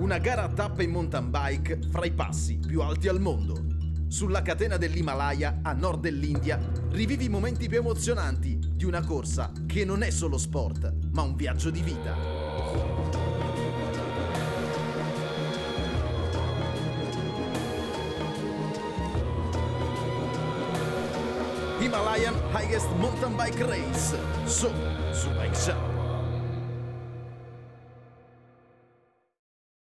Una gara a tappe in mountain bike fra i passi più alti al mondo. Sulla catena dell'Himalaya, a nord dell'India, rivivi i momenti più emozionanti di una corsa che non è solo sport, ma un viaggio di vita. Himalayan Highest Mountain Bike Race, solo su Bike Channel.